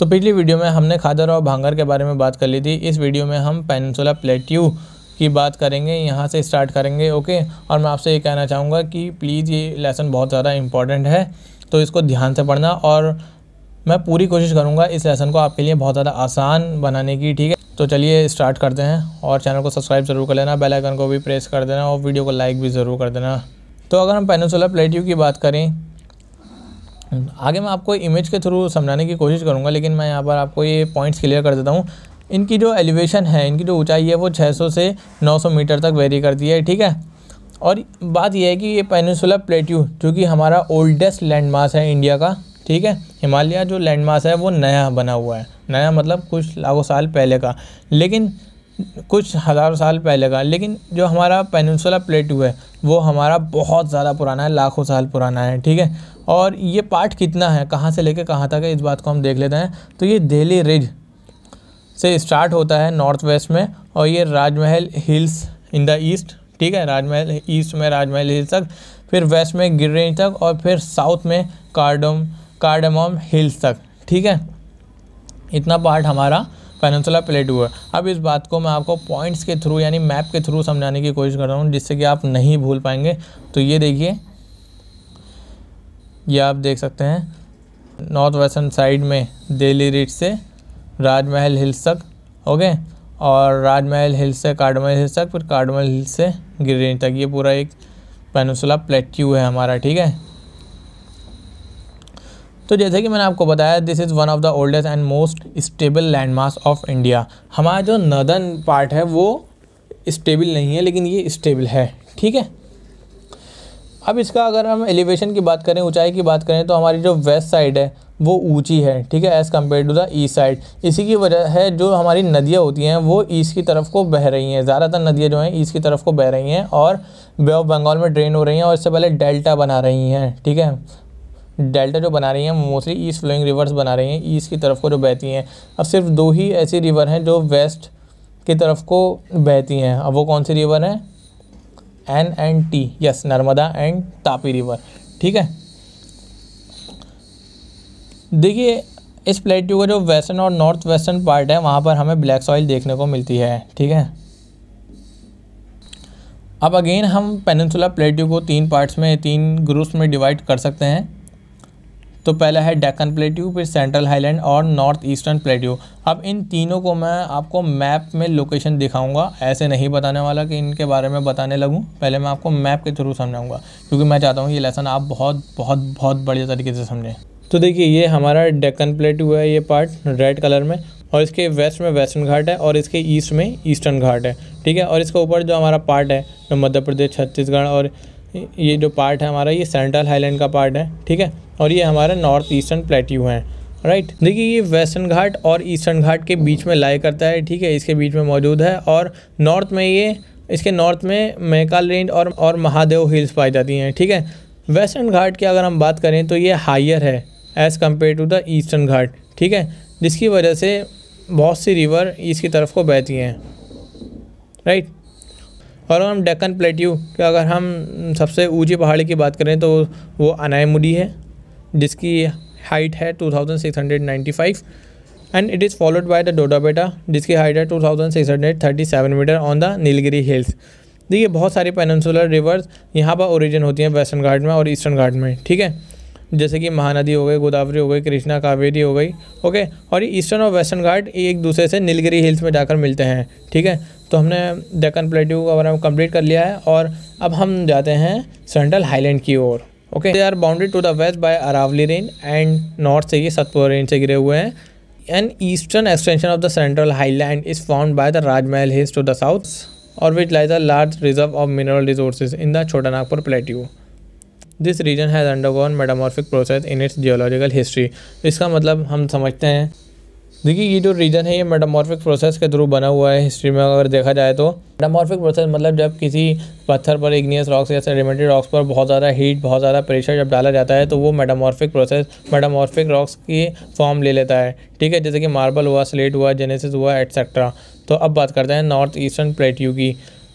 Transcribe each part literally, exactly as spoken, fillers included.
तो पिछली वीडियो में हमने खादर और भांगर के बारे में बात कर ली थी। इस वीडियो में हम पेनिनसुला प्लेट्यू की बात करेंगे, यहाँ से स्टार्ट करेंगे। ओके, और मैं आपसे ये कहना चाहूँगा कि प्लीज़ ये लेसन बहुत ज़्यादा इंपॉर्टेंट है, तो इसको ध्यान से पढ़ना और मैं पूरी कोशिश करूँगा इस लेसन को आपके लिए बहुत ज़्यादा आसान बनाने की। ठीक है, तो चलिए स्टार्ट करते हैं और चैनल को सब्सक्राइब ज़रूर कर लेना, बेल आइकन को भी प्रेस कर देना और वीडियो को लाइक भी ज़रूर कर देना। तो अगर हम पेनिनसुला प्लेट्यू की बात करें, आगे मैं आपको इमेज के थ्रू समझाने की कोशिश करूंगा, लेकिन मैं यहाँ पर आपको ये पॉइंट्स क्लियर कर देता हूँ। इनकी जो एलिवेशन है, इनकी जो ऊंचाई है वो छह सौ से नौ सौ मीटर तक वेरी करती है। ठीक है, और बात यह है कि ये पेनिनसुला प्लेट्यू जो कि हमारा ओल्डेस्ट लैंडमास है इंडिया का, ठीक है, हिमालय जो लैंडमास है वो नया बना हुआ है। नया मतलब कुछ लाखों साल पहले का, लेकिन कुछ हज़ारों साल पहले का, लेकिन जो हमारा पेनिनसुला प्लेट्यू है वो हमारा बहुत ज़्यादा पुराना है, लाखों साल पुराना है। ठीक है, और ये पार्ट कितना है, कहाँ से लेके कहाँ तक है, इस बात को हम देख लेते हैं। तो ये दिल्ली रिज से स्टार्ट होता है नॉर्थ वेस्ट में, और ये राजमहल हिल्स इन द ईस्ट, ठीक है, राजमहल ईस्ट में राजमहल हिल्स तक, फिर वेस्ट में गिर रेंज तक, और फिर साउथ में कार्डम कार्डमम हिल्स तक। ठीक है, इतना पार्ट हमारा पेनिनसुला प्लेट्यू है। अब इस बात को मैं आपको पॉइंट्स के थ्रू यानी मैप के थ्रू समझाने की कोशिश कर रहा हूँ, जिससे कि आप नहीं भूल पाएंगे। तो ये देखिए, ये आप देख सकते हैं नॉर्थ वेस्टर्न साइड में दिल्ली रिज से राजमहल हिल्स तक, ओके, और राजमहल हिल्स से कार्डमल हिल्स तक, फिर कार्डमल हिल्स से गिर रेंज तक। ये पूरा एक पेनिनसुला प्लेट्यू है हमारा। ठीक है, तो जैसे कि मैंने आपको बताया, this is one of the oldest and most stable landmass of India. हमारा जो नर्दर्न पार्ट है वो स्टेबल नहीं है, लेकिन ये स्टेबल है। ठीक है, अब इसका अगर हम एलिवेशन की बात करें, ऊंचाई की बात करें, तो हमारी जो वेस्ट साइड है वो ऊंची है। ठीक है, as compared to the east side. इसी की वजह है जो हमारी नदियाँ होती हैं वो ईस्ट की तरफ को बह रही हैं। ज़्यादातर नदियाँ जो हैं ईस्ट की तरफ को बह रही हैं और बे ऑफ बंगाल में ड्रेन हो रही हैं, और इससे पहले डेल्टा बना रही हैं। ठीक है, डेल्टा जो बना रही हैं मोस्टली ईस्ट फ्लोइंग रिवर्स बना रही हैं, ईस्ट की तरफ को जो बहती हैं। अब सिर्फ दो ही ऐसी रिवर हैं जो वेस्ट की तरफ को बहती हैं। अब वो कौन सी रिवर है? N and T, yes, Narmada and Tapi river. ठीक है, देखिए इस प्लेट्यू का जो वेस्टर्न और नॉर्थ वेस्टर्न पार्ट है वहाँ पर हमें ब्लैक सॉइल देखने को मिलती है। ठीक है, अब अगेन हम पेनिनसुला प्लेट्यू को तीन पार्ट्स में, तीन ग्रुप्स में डिवाइड कर सकते हैं। तो पहला है डेक्कन प्लेट्यू, फिर सेंट्रल हाईलैंड और नॉर्थ ईस्टर्न प्लेट्यू। अब इन तीनों को मैं आपको मैप में लोकेशन दिखाऊंगा, ऐसे नहीं बताने वाला कि इनके बारे में बताने लगूं। पहले मैं आपको मैप के थ्रू समझाऊंगा, क्योंकि मैं चाहता हूं ये लेसन आप बहुत बहुत बहुत बढ़िया तरीके से समझें। तो देखिए, ये हमारा डेक्कन प्लेट्यू है, ये पार्ट रेड कलर में, और इसके वेस्ट में वेस्टर्न घाट है और इसके ईस्ट में ईस्टर्न घाट है। ठीक है, और इसके ऊपर जो हमारा पार्ट है जो मध्य प्रदेश, छत्तीसगढ़, और ये जो पार्ट है हमारा ये सेंट्रल हाईलैंड का पार्ट है। ठीक है, और ये हमारा नॉर्थ ईस्टर्न प्लेट्यू है। राइट, देखिए ये वेस्टर्न घाट और ईस्टर्न घाट के बीच में लाई करता है। ठीक है, इसके बीच में मौजूद है, और नॉर्थ में ये इसके नॉर्थ में मैकाल रेंज और और महादेव हिल्स पाई जाती हैं। ठीक है, वेस्टर्न घाट की अगर हम बात करें तो ये हायर है as compared to the eastern ghat. ठीक है, जिसकी वजह से बहुत सी रिवर ईस्ट की तरफ को बहती हैं। राइट, और हम डेक्कन प्लेट्यू की अगर हम सबसे ऊंची पहाड़ी की बात करें तो वो अनायमुडी है, जिसकी हाइट है two thousand six hundred ninety five, and it is followed by the Doda Betta, जिसकी हाइट है two thousand six hundred thirty seven metre on the Nilgiri hills. देखिए बहुत सारी पेनिनसुलर रिवर्स यहाँ पर ओरिजिन होती हैं वेस्टर्न घाट में और ईस्टर्न घाट में। ठीक है, जैसे कि महानदी हो गई, गोदावरी हो गई, कृष्णा, कावेरी हो गई। ओके, और ये ईस्टर्न और वेस्टर्न घाट एक दूसरे से नीलगिरी हिल्स में जाकर मिलते हैं। ठीक है, तो हमने डेक्कन प्लेट्यू का बारे में कंप्लीट कर लिया है, और अब हम जाते हैं सेंट्रल हाईलैंड की ओर। Okay, they are bounded to the west by Aravalli range and north से ये सतपुरा रेंज से घिरे हुए हैं। An eastern extension of the central highland is found by the Rajmahal hills to the south, और which lies a large reserve of mineral resources in the Chota Nagpur plateau. This region has undergone metamorphic process in its geological history. इसका मतलब हम समझते हैं, देखिए ये जो reason है ये मेटामॉर्फिक प्रोसेस के थ्रू बना हुआ है। हिस्ट्री में अगर देखा जाए तो मेटामॉर्फिक प्रोसेस मतलब जब किसी पत्थर पर, इग्नियस रॉक्स या सेडिमेंट्री रॉक्स पर बहुत ज़्यादा हीट, बहुत ज़्यादा प्रेशर जब डाला जाता है तो वो मेटामॉर्फिक प्रोसेस मेटामॉर्फिक रॉक्स की फॉर्म ले लेता है। ठीक है, जैसे कि मार्बल हुआ, स्लेट हुआ, जेनेसिस हुआ, एटसेट्रा। तो अब बात करते हैं नॉर्थ ईस्टर्न प्लेट्यू की।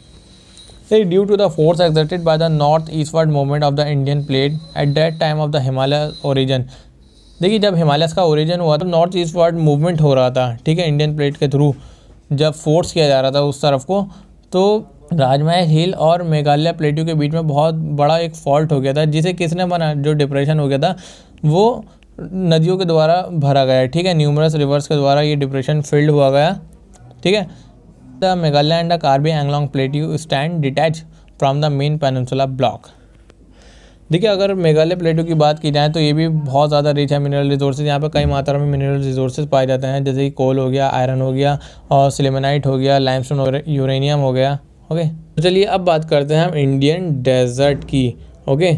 Due to the force exerted by the north-eastward movement of the Indian plate at that time of the Himalaya origin, देखिए जब हिमालयस का ओरिजिन हुआ तो नॉर्थ ईस्ट वर्ड मूवमेंट हो रहा था, ठीक है, इंडियन प्लेट के थ्रू जब फोर्स किया जा रहा था उस तरफ को, तो राजमहल हिल और मेघालय प्लेट्यू के बीच में बहुत बड़ा एक फॉल्ट हो गया था, जिसे किसने बना, जो डिप्रेशन हो गया था वो नदियों के द्वारा भरा गया, ठीक है, न्यूमरस रिवर्स के द्वारा ये डिप्रेशन फिल्ड हुआ गया, ठीक है। The Meghalaya and the Karbi Anglong plateau stand detach from the main peninsula block. देखिए अगर मेघालय प्लेट्यू की बात की जाए तो ये भी बहुत ज़्यादा रिच है मिनरल रिसोर्सेज, यहाँ पे कई मात्रा में मिनरल रिसोर्सेज पाए जाते हैं, जैसे कि कोल हो गया, आयरन हो गया और सिलेमेनाइट हो गया, लाइमस्टोन और यूरेनियम हो गया। ओके, तो चलिए अब बात करते हैं हम इंडियन डेजर्ट की। ओके,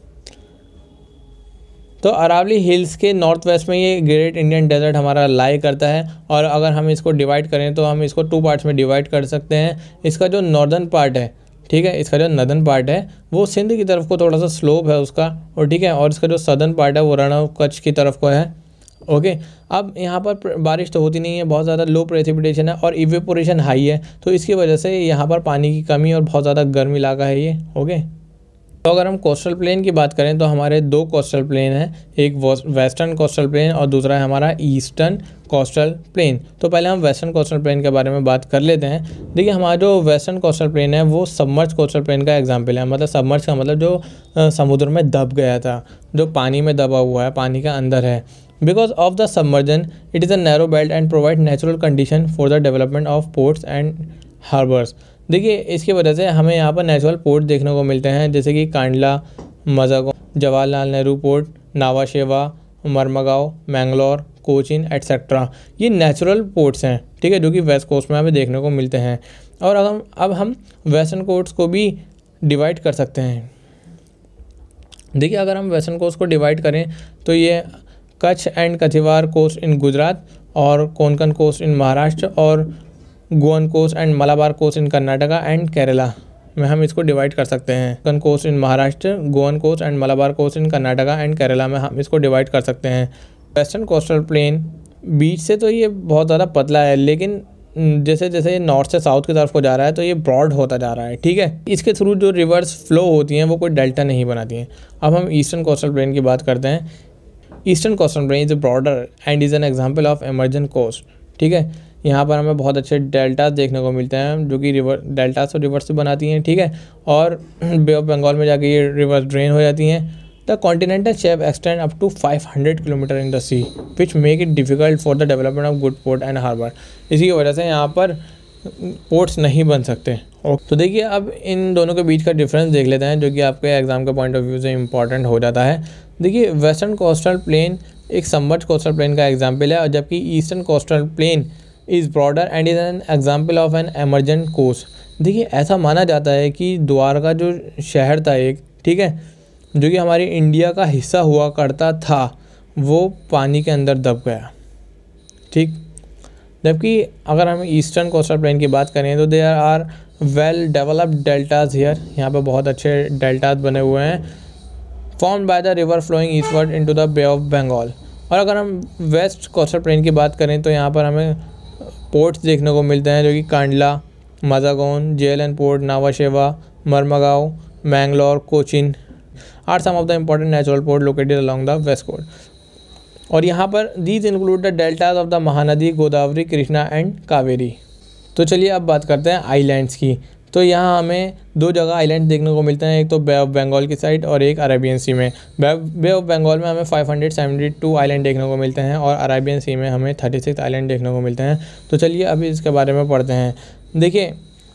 तो अरावली हिल्स के नॉर्थ वेस्ट में ये ग्रेट इंडियन डेजर्ट हमारा लाई करता है, और अगर हम इसको डिवाइड करें तो हम इसको टू पार्ट्स में डिवाइड कर सकते हैं। इसका जो नॉर्दर्न पार्ट है, ठीक है, इसका जो नदर्न पार्ट है वो सिंध की तरफ को थोड़ा सा स्लोप है उसका, और ठीक है, और इसका जो सदर्न पार्ट है वो रण ऑफ कच्छ की तरफ को है। ओके, अब यहाँ पर बारिश तो होती नहीं है, बहुत ज़्यादा लो प्रेसिपिटेशन है और इवेपोरेशन हाई है, तो इसकी वजह से यहाँ पर पानी की कमी और बहुत ज़्यादा गर्म इलाका है ये। ओके, तो अगर हम कोस्टल प्लेन की बात करें तो हमारे दो कोस्टल प्लेन हैं, एक वेस्टर्न कोस्टल प्लेन और दूसरा है हमारा ईस्टर्न कोस्टल प्लेन। तो पहले हम वेस्टर्न कोस्टल प्लेन के बारे में बात कर लेते हैं। देखिए हमारा जो वेस्टर्न कोस्टल प्लेन है वो सबमर्ज कोस्टल प्लेन का एग्जाम्पल है, मतलब सबमर्ज का मतलब जो आ, समुद्र में दब गया था, जो पानी में दबा हुआ है, पानी के अंदर है। Because of the submergence it is a narrow belt and provide natural condition for the development of ports and harbours. देखिए इसकी वजह से हमें यहाँ पर नेचुरल पोर्ट देखने को मिलते हैं, जैसे कि कांडला, मजागो, जवाहरलाल नेहरू पोर्ट, नावा शेवा, मरमगांव, मैंगलोर, कोचिन एट्सेट्रा। ये नेचुरल पोर्ट्स हैं, ठीक है, जो कि वेस्ट कोस्ट में हमें देखने को मिलते हैं। और अब हम अब हम वेस्टर्न कोस्ट को भी डिवाइड कर सकते हैं। देखिए अगर हम वेस्टर्न कोस्ट को डिवाइड करें तो ये Kutch and Kathiawar coast in Gujarat और कोंकण कोस्ट इन महाराष्ट्र और Goan coast and Malabar coast in Karnataka and Kerala में हम इसको डिवाइड कर सकते हैं। Konkan coast in Maharashtra, Goan coast and Malabar coast in Karnataka and Kerala में हम इसको डिवाइड कर सकते हैं। वेस्टर्न कोस्टल प्लेन बीच से तो ये बहुत ज़्यादा पतला है, लेकिन जैसे जैसे ये नॉर्थ से साउथ की तरफ को जा रहा है तो ये ब्रॉड होता जा रहा है, ठीक है। इसके थ्रू जो रिवर्स फ्लो होती हैं वो कोई डेल्टा नहीं बनाती हैं। अब हम ईस्टर्न कोस्टल प्लेन की बात करते हैं। Eastern coastal plain is broader and is an example of emergent coast, ठीक है। यहाँ पर हमें बहुत अच्छे डेल्टास देखने को मिलते हैं जो कि रिवर डेल्टास और रिवर्स से बनाती हैं, ठीक है, और बे ऑफ बंगाल में जाके ये रिवर्स ड्रेन हो जाती हैं। The continental shelf extend up to five hundred kilometre in the sea which make it difficult for the development of good port and harbour. इसी की वजह से यहाँ पर पोर्ट्स नहीं बन सकते। तो देखिए अब इन दोनों के बीच का डिफरेंस देख लेते हैं, जो कि आपके एग्जाम के पॉइंट ऑफ व्यू से इंपॉर्टेंट हो जाता है। देखिए वेस्टर्न कोस्टल प्लेन एक सबमर्ज कोस्टल प्लेन का एग्जाम्पल है, और जबकि eastern coastal plain is broader and is an example of an emergent coast. देखिए ऐसा माना जाता है कि द्वारका जो शहर था एक, ठीक है, जो कि हमारी इंडिया का हिस्सा हुआ करता था, वो पानी के अंदर दब गया, ठीक। जबकि अगर हम ईस्टर्न कोस्टल प्लेन की बात करें तो there are well developed deltas here, यहाँ पे बहुत अच्छे डेल्टाज बने हुए हैं, formed by the river flowing eastward into the Bay of Bengal. और अगर हम वेस्ट कोस्टल प्लेन की बात करें तो यहाँ पर हमें पोर्ट्स देखने को मिलते हैं, जो कि Kandla, Mazagon, JLN port, Nhava Sheva, Mormugao, Mangalore, Cochin are some of the important natural port located along the west coast. और यहाँ पर these include the deltas of the Mahanadi, Godavari, Krishna and Kaveri. तो चलिए अब बात करते हैं आइलैंड्स की। तो यहाँ हमें दो जगह आइलैंड देखने को मिलते हैं, एक तो बे ऑफ बंगाल की साइड और एक अरेबियन सी में। बे ऑफ बंगाल में हमें five hundred seventy two island देखने को मिलते हैं और अरेबियन सी में हमें थर्टी सिक्स आइलैंड देखने को मिलते हैं। तो चलिए अभी इसके बारे में पढ़ते हैं। देखिए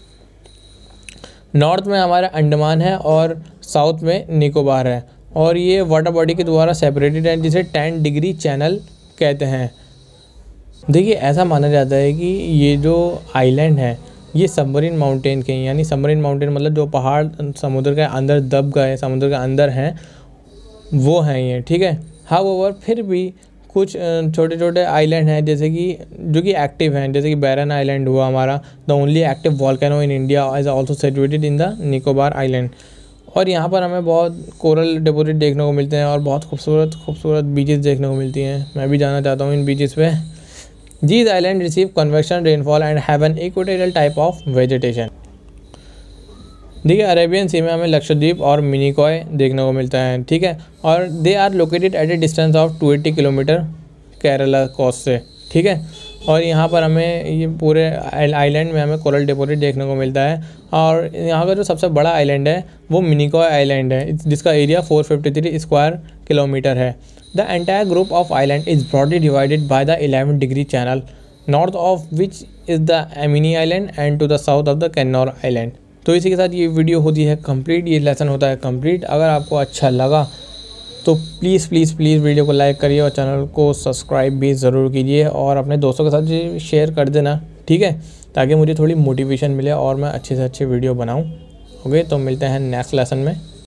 नॉर्थ में हमारा अंडमान है और साउथ में निकोबार है, और ये वाटर बॉडी के द्वारा सेपरेटेड है, जिसे टेन डिग्री चैनल कहते हैं। देखिए ऐसा माना जाता है कि ये जो आइलैंड है ये सबमरीन माउंटेन के, यानी सबमरीन माउंटेन मतलब जो पहाड़ समुद्र के अंदर दब गए, समुद्र के अंदर हैं, वो हैं ये, ठीक है। हाउएवर फिर भी कुछ छोटे छोटे आइलैंड हैं जैसे कि जो कि एक्टिव हैं, जैसे कि बैरन आइलैंड हुआ हमारा, the only active volcano in India is also situated in the Nicobar island. और यहाँ पर हमें बहुत कोरल डिपॉजिट देखने को मिलते हैं और बहुत खूबसूरत खूबसूरत बीचेस देखने को मिलती हैं। मैं भी जाना चाहता हूँ इन बीचेस पे। These islands receive convection rainfall and have an equatorial type of vegetation. देखिए अरेबियन सी में हमें लक्षद्वीप और मिनिकॉय देखने को मिलता है, ठीक है, और they are located at a distance of two eighty kilometre Kerala coast से, ठीक है। और यहाँ पर हमें ये पूरे आइलैंड में हमें कोरल डिपॉजिट देखने को मिलता है। और यहाँ का जो सबसे बड़ा आइलैंड है वो मिनिकॉय आइलैंड है, जिसका area four fifty three square kilometre है। The entire group of island is broadly divided by the eleven degree channel, north of which is the Amini island and to the south of the Cannanore island. तो इसी के साथ ये video होती है complete, ये lesson होता है कंप्लीट। अगर आपको अच्छा लगा तो प्लीज़ प्लीज़ प्लीज़ वीडियो को लाइक करिए और चैनल को सब्सक्राइब भी ज़रूर कीजिए और अपने दोस्तों के साथ शेयर कर देना, ठीक है, ताकि मुझे थोड़ी मोटिवेशन मिले और मैं अच्छे से अच्छे वीडियो बनाऊं। ओके, तो मिलते हैं नेक्स्ट लेसन में।